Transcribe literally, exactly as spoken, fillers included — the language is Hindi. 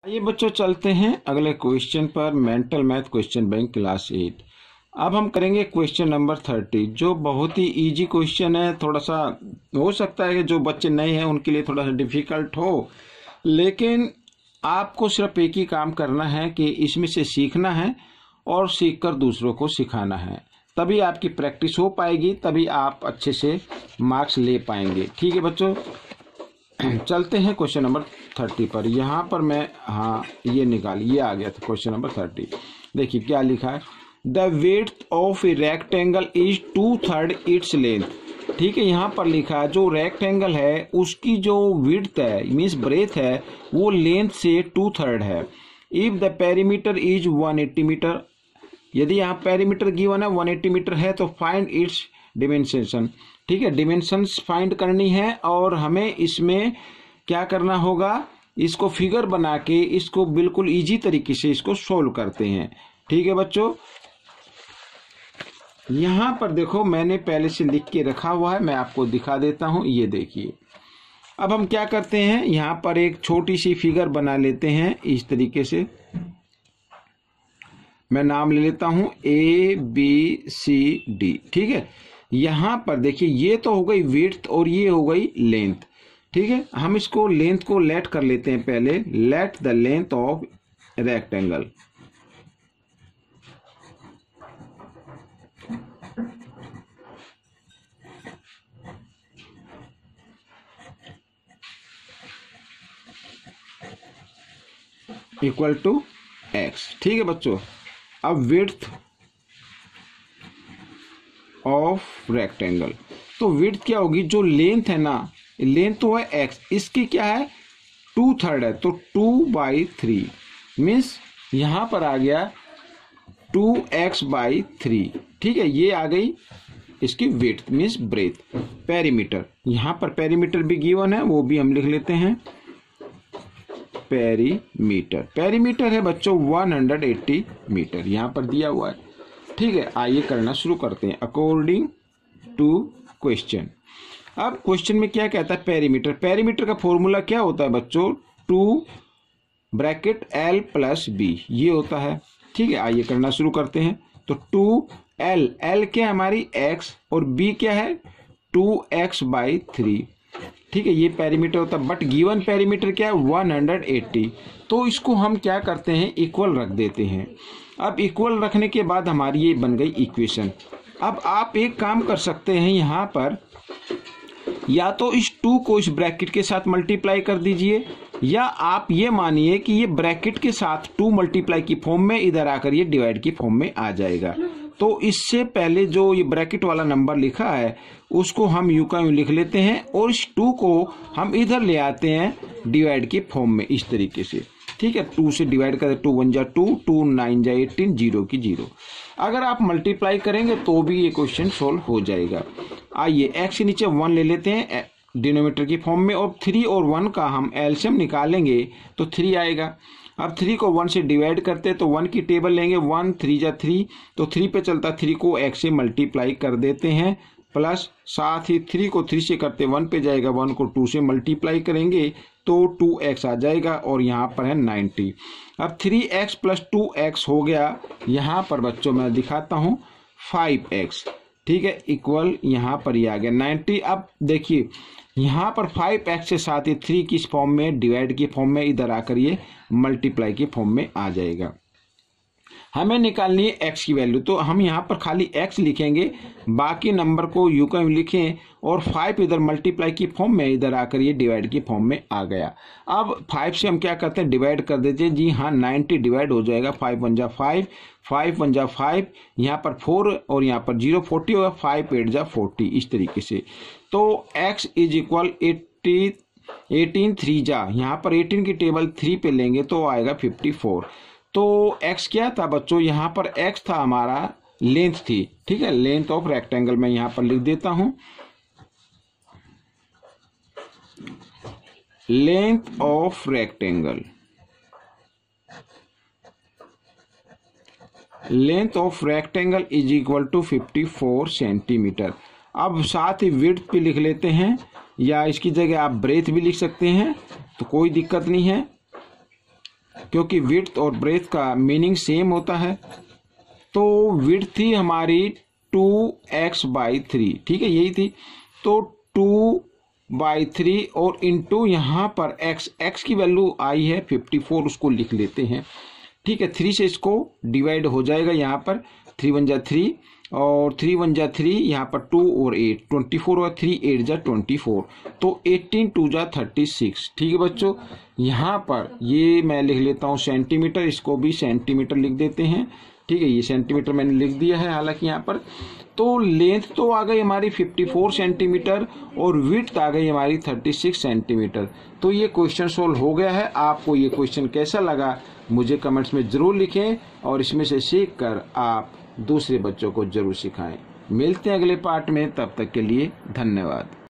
ये बच्चों चलते हैं अगले क्वेश्चन पर। Mental math question bank class eight. अब हम करेंगे क्वेश्चन नंबर थर्टी, जो बहुत ही इजी क्वेश्चन है। थोड़ा सा हो सकता है कि जो बच्चे नए हैं उनके लिए थोड़ा सा डिफिकल्ट हो, लेकिन आपको सिर्फ एक ही काम करना है कि इसमें से सीखना है और सीखकर दूसरों को सिखाना है। तभी आपकी प्रैक्टिस हो पाएगी, तभी आप अच्छे से मार्क्स ले पाएंगे। ठीक है बच्चों, चलते हैं क्वेश्चन नंबर थर्टी पर। यहाँ पर मैं हाँ ये निकाल ये आ गया था क्वेश्चन नंबर थर्टी। देखिए क्या लिखा है, the width of a rectangle is two third its length. ठीक है, यहाँ पर लिखा है जो रेक्टेंगल है उसकी जो विड्थ है मीन्स ब्रेथ है वो लेंथ से टू थर्ड है। If the perimeter is one eighty metre, यदि यहाँ पेरीमीटर गिवन है वन एट्टी मीटर है तो फाइंड इट्स डिमेंशन। ठीक है, डिमेंशंस फाइंड करनी है और हमें इसमें क्या करना होगा, इसको फिगर बना के इसको बिल्कुल इजी तरीके से इसको सोल्व करते हैं। ठीक है बच्चों, यहाँ पर देखो मैंने पहले से लिख के रखा हुआ है, मैं आपको दिखा देता हूँ। ये देखिए, अब हम क्या करते हैं, यहाँ पर एक छोटी सी फिगर बना लेते हैं इस तरीके से। मैं नाम ले लेता हूं ए बी सी डी। ठीक है, यहां पर देखिए ये तो हो गई विड्थ और ये हो गई लेंथ। ठीक है, हम इसको लेंथ को लेट कर लेते हैं पहले। Let the length of rectangle, equal to x. ठीक है बच्चों, अब विड्थ ऑफ रेक्टेंगल, तो विड्थ क्या होगी, जो लेंथ है ना, लेंथ तो है एक्स, इसकी क्या है टू थर्ड है, तो टू बाई थ्री मीन्स यहां पर आ गया टू एक्स बाई थ्री। ठीक है, ये आ गई इसकी विड्थ मीन्स ब्रेथ। पेरीमीटर, यहां पर पेरीमीटर भी गिवन है, वो भी हम लिख लेते हैं पेरीमीटर। पेरीमीटर है बच्चों वन हंड्रेड एट्टी मीटर, यहां पर दिया हुआ है। ठीक है, आइए करना शुरू करते हैं अकॉर्डिंग टू क्वेश्चन। अब क्वेश्चन में क्या कहता है, पेरीमीटर। पेरीमीटर का फॉर्मूला क्या होता है बच्चों, two bracket l plus b, ये होता है। ठीक है, आइए करना शुरू करते हैं। तो टू एल, एल क्या हमारी एक्स और बी क्या है टू एक्स बाई थ्री। ठीक है, ये पेरीमीटर होता है, बट गिवन पेरीमीटर क्या है वन हंड्रेड एट्टी। तो इसको हम क्या करते हैं, इक्वल रख देते हैं। अब इक्वल रखने के बाद हमारी ये बन गई इक्वेशन। अब आप एक काम कर सकते हैं, यहाँ पर या तो इस टू को इस ब्रैकेट के साथ मल्टीप्लाई कर दीजिए, या आप ये मानिए कि ये ब्रैकेट के साथ टू मल्टीप्लाई की फॉर्म में इधर आकर ये डिवाइड की फॉर्म में आ जाएगा। तो इससे पहले जो ये ब्रैकेट वाला नंबर लिखा है उसको हम यू का यूं लिख लेते हैं और इस टू को हम इधर ले आते हैं डिवाइड की फॉर्म में इस तरीके से। ठीक है, टू से डिवाइड करें, टू वन जा टू, टू नाइन जा एटीन, जीरो की जीरो। अगर आप मल्टीप्लाई करेंगे तो भी ये क्वेश्चन सोल्व हो जाएगा। आइए एक्स के नीचे वन ले लेते हैं डिनोमिनेटर की फॉर्म में, और थ्री और वन का हम एलसीएम निकालेंगे तो थ्री आएगा। अब थ्री को वन से डिवाइड करते हैं तो वन की टेबल लेंगे, वन थ्री जा थ्री, तो थ्री पे चलता, थ्री को एक्स से मल्टीप्लाई कर देते हैं, प्लस साथ ही थ्री को थ्री से करते वन पे जाएगा, वन को टू से मल्टीप्लाई करेंगे तो टू एक्स आ जाएगा और यहाँ पर है नाइन्टी। अब three x plus two x हो गया, यहाँ पर बच्चों मैं दिखाता हूँ फाइव एक्स। ठीक है, इक्वल यहाँ पर ही आ गया नाइन्टी। अब देखिए यहाँ पर फाइव एक्स के साथ ये थ्री की फॉर्म में डिवाइड की फॉर्म में इधर आकर ये मल्टीप्लाई की फॉर्म में आ जाएगा। हमें निकालनी है x की वैल्यू, तो हम यहाँ पर खाली x लिखेंगे, बाकी नंबर को यू का लिखें और फाइव इधर मल्टीप्लाई की फॉर्म में इधर आकर ये डिवाइड की फॉर्म में आ गया। अब फाइव से हम क्या करते हैं, डिवाइड कर देते हैं। जी हाँ, नाइन्टी डिवाइड हो जाएगा, फाइव वन जा फाइव, फाइव वन जा फाइव, यहाँ पर फोर और यहाँ पर जीरो, फोर्टी होगा, फाइव एट जा फोर्टी, इस तरीके से। तो x is equal eighty, eighteen three जा, यहाँ पर एटीन की टेबल थ्री पे लेंगे तो आएगा फिफ्टी फोर। तो x क्या था बच्चों, यहाँ पर x था हमारा लेंथ थी। ठीक है, लेंथ ऑफ रेक्टेंगल मैं यहाँ पर लिख देता हूं, length of rectangle, length of rectangle is equal to fifty four centimetre. अब साथ ही विड्थ भी लिख लेते हैं, या इसकी जगह आप ब्रेथ भी लिख सकते हैं, तो कोई दिक्कत नहीं है। क्योंकि विड्थ और ब्रेथ का मीनिंग सेम होता है। तो विड्थ थी हमारी टू एक्स बाई थ्री, ठीक है, यही थी। तो टू बाई थ्री और इंटू यहाँ पर x, x की वैल्यू आई है फिफ्टी फोर, उसको लिख लेते हैं, ठीक है। थ्री से इसको डिवाइड हो जाएगा, यहाँ पर थ्री वन जा थ्री और थ्री वन जा थ्री, यहाँ पर टू और एट, ट्वेंटी फोर और थ्री एट जा ट्वेंटी फोर, तो एटीन टू जा थर्टी सिक्स, ठीक है बच्चों। यहाँ पर ये मैं लिख लेता हूँ सेंटीमीटर, इसको भी सेंटीमीटर लिख देते हैं, ठीक है। ये सेंटीमीटर मैंने लिख दिया है हालांकि यहाँ पर। तो लेंथ तो आ गई हमारी फिफ्टी फोर सेंटीमीटर और विड्थ आ गई हमारी थर्टी सिक्स सेंटीमीटर। तो ये क्वेश्चन सोल्व हो गया है। आपको ये क्वेश्चन कैसा लगा मुझे कमेंट्स में ज़रूर लिखें और इसमें से सीख कर आप दूसरे बच्चों को ज़रूर सिखाएं। मिलते हैं अगले पार्ट में, तब तक के लिए धन्यवाद।